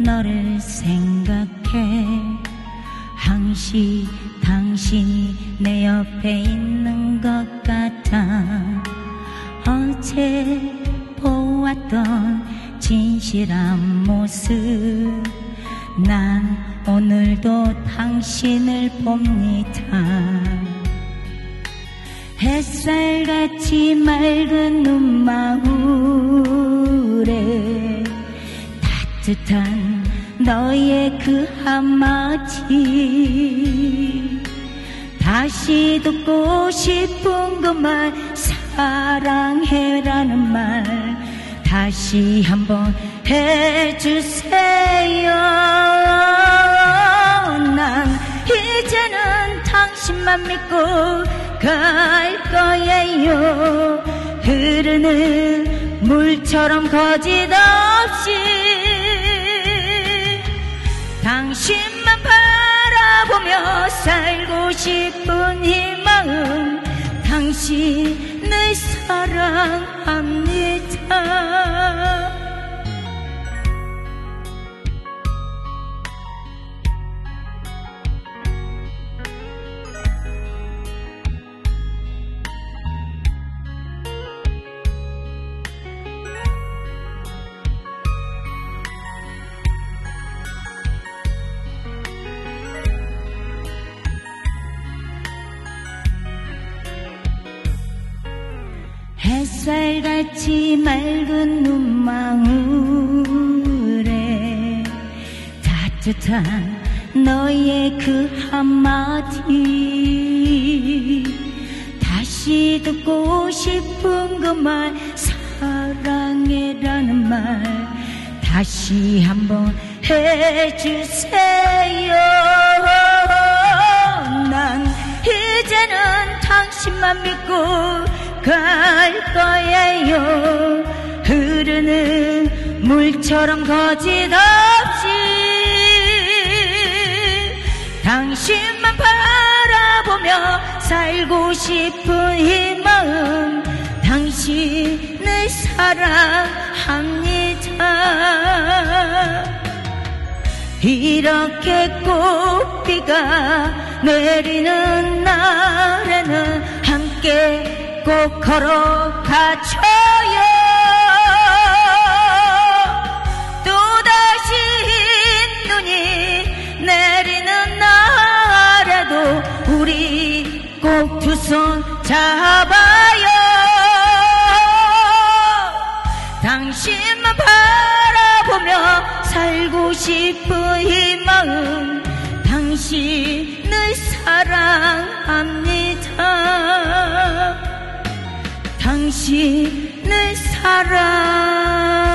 너를 생각해. 항시 당신이 내 옆에 있는 것 같아. 어제 보았던 진실한 모습, 난 오늘도 당신을 봅니다. 햇살같이 맑은 눈망울에 따뜻한 너의 그 한마디, 다시 듣고 싶은 그 말, 사랑해라는 말 다시 한번 해주세요. 난 이제는 당신만 믿고 갈 거예요. 흐르는 물처럼 거짓없이 당신만 바라보며 살고 싶은 이 마음, 당신을 사랑합니다. 햇살같이 맑은 눈망울에 따뜻한 너의 그 한마디, 다시 듣고 싶은 그 말, 사랑해라는 말 다시 한번 해주세요. 난 이제는 당신만 믿고 갈 거예요. 흐르는 물처럼 거짓없이 당신만 바라보며 살고 싶은 이 마음, 당신을 사랑합니다. 이렇게 꽃비가 내리는 날에는 함께 꼭 걸어가줘요. 또다시 눈이 내리는 날에도 우리 꼭 두 손 잡아요. 당신만 바라보며 살고 싶은 이 마음, 당신을 사랑합니다. 당신을 사랑